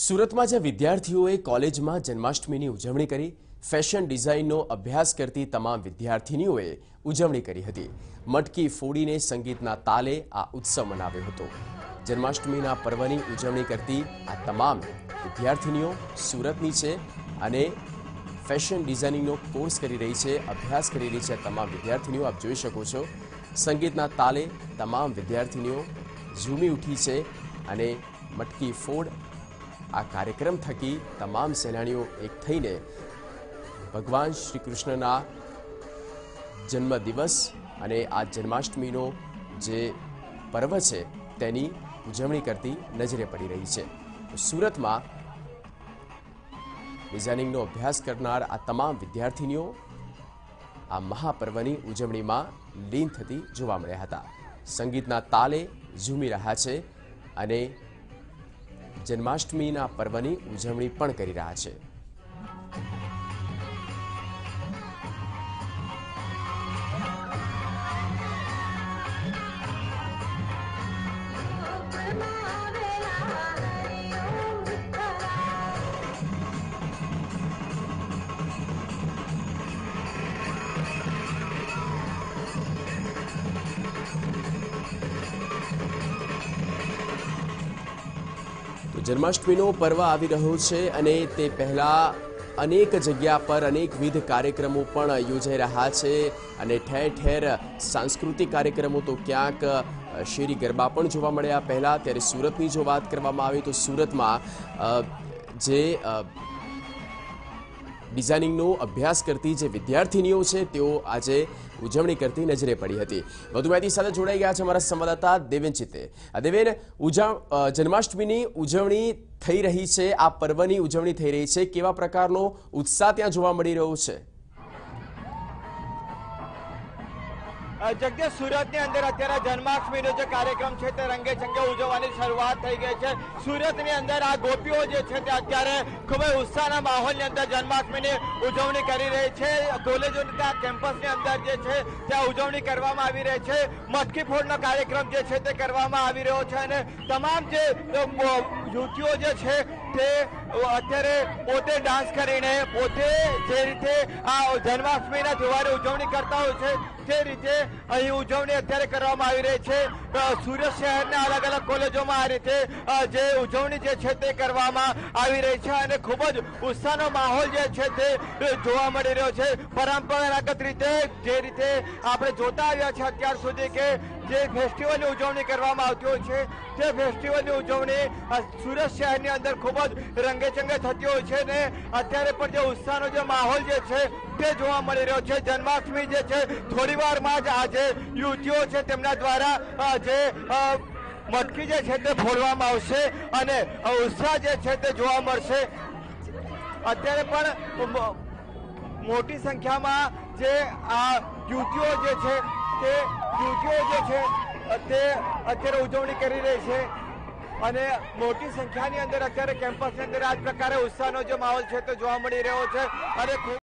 સુરતમાં જે વિદ્યાર્થીઓએ કોલેજમાં જન્માષ્ટમીની ઉજવણી કરી, ફેશન ડિઝાઇનનો અભ્યાસ કરતી તમામ વિદ્યાર્થીનીઓએ ઉજવણી કરી હતી. મટકી ફોડીને સંગીતના તાલે આ ઉત્સવ મનાવ્યો હતો. જન્માષ્ટમીના પર્વની ઉજવણી કરતી આ તમામ વિદ્યાર્થીનીઓ સુરતની છે અને ફેશન ડિઝાઇનિંગનો કોર્સ કરી રહી છે, અભ્યાસ કરી રહી છે. તમામ વિદ્યાર્થીનીઓ આપ જોઈ શકો છો, સંગીતના તાલે તમામ વિદ્યાર્થીનીઓ ઝૂમી ઉઠી છે અને મટકી ફોડ આ કાર્યક્રમ થકી તમામ સહેલાણીઓ એક થઈને ભગવાન શ્રી કૃષ્ણના જન્મદિવસ અને આ જન્માષ્ટમીનો જે પર્વ છે તેની ઉજવણી કરતી નજરે પડી રહી છે. સુરતમાં ડિઝાઇનિંગનો અભ્યાસ કરનાર આ તમામ વિદ્યાર્થીનીઓ આ મહાપર્વની ઉજવણીમાં લીન થતી જોવા મળ્યા હતા. સંગીતના તાલે ઝૂમી રહ્યા છે અને જન્માષ્ટમીના પર્વની ઉજવણી પણ કરી રહ્યા છે. જન્માષ્ટમીનો પર્વ આવી રહ્યો છે અને તે પહેલા અનેક જગ્યા પર અનેકવિધ કાર્યક્રમો પણ યોજાઈ રહ્યા છે અને ઠેર ઠેર સાંસ્કૃતિક કાર્યક્રમો તો ક્યાંક શેરી ગરબા પણ જોવા મળ્યા. પહેલા ત્યારે સુરતની જો વાત કરવામાં આવે તો સુરતમાં જે ડિઝાઇનિંગનો અભ્યાસ કરતી જે વિદ્યાર્થીનીઓ છે તેઓ આજે ઉજવણી કરતી નજરે પડી હતી. વધુ માહિતી સાથે જોડાઈ ગયા છે અમારા સંવાદદાતા દેવેન ચિત્તે. દેવેન, જન્માષ્ટમીની ઉજવણી થઈ રહી છે, આ પર્વની ઉજવણી થઈ રહી છે, કેવા પ્રકારનો ઉત્સાહ ત્યાં જોવા મળી રહ્યો છે? જગદીશ, સુરતની અંદર અત્યારે જન્માષ્ટમીનો જે કાર્યક્રમ છે તે રંગે ચંગે ઉજવવાની શરૂઆત થઈ ગઈ છે. સુરતની અંદર આ ગોપીઓ જે છે તે અત્યારે ખૂબ જ ઉત્સાહના માહોલની અંદર જન્માષ્ટમીની ઉજવણી કરી રહી છે. કોલેજોના કેમ્પસની અંદર જે છે ત્યાં ઉજવણી કરવામાં આવી રહી છે. મટકી ફોડનો કાર્યક્રમ જે છે તે કરવામાં આવી રહ્યો છે અને તમામ જે યુવતીઓ જે છે તે અત્યારે પોતે ડાન્સ કરીને પોતે જે રીતે આ જન્માષ્ટમીના તહેવારે ઉજવણી કરતા હોય છે તે રીતે અહીં ઉજવણી અત્યારે કરવામાં આવી રહી છે. સુરત શહેરના અલગ અલગ કોલેજોમાં આ રીતે જે ઉજવણી જે છે તે કરવામાં આવી રહી છે અને ખૂબ જ ઉત્સાહનો માહોલ જે છે તે જોવા મળી રહ્યો છે. પરંપરાગત રીતે જે રીતે આપણે જોતા આવ્યા છે અત્યાર સુધી કે જે ફેસ્ટિવલની ઉજવણી કરવામાં આવતી હોય છે તે ફેસ્ટિવલની ઉજવણી સુરત શહેરની અંદર ખૂબ જ રંગેચંગે થતી હોય છે ને અત્યારે પણ જે ઉત્સાહનો જે માહોલ જે છે તે જોવા મળી રહ્યો છે. જન્માષ્ટમી જે છે થોડી વારમાં જ આજે યુવતીઓ છે તેમના દ્વારા જે મટકી જે છે તે ફોડવામાં આવશે અને ઉત્સાહ જે છે તે જોવા મળશે. અત્યારે પણ મોટી સંખ્યામાં જે આ યુવતીઓ જે છે તે અત્યારે ઉજવણી કરી રહી છે અને મોટી સંખ્યાની અંદર અત્યારે કેમ્પસની અંદર આ જ પ્રકારે ઉત્સાહનો જે માહોલ છે તે જોવા મળી રહ્યો છે અને